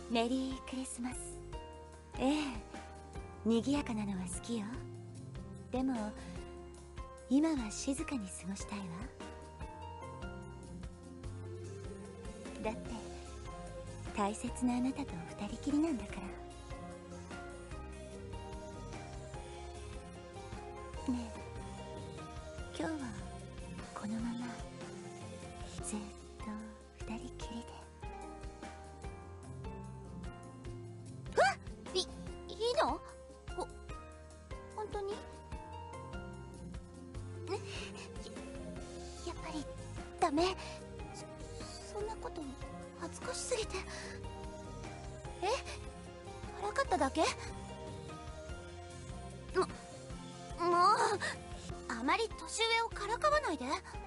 メリークリスマス。ええ、賑やかなのは好きよ。でも今は静かに過ごしたいわ。だって大切なあなたと二人きりなんだから。ねえ、今日はこのままずっと二人きりで。いいの？本当に？やっぱりダメ。そんなこと恥ずかしすぎて。からかっただけ？もうあまり年上をからかわないで。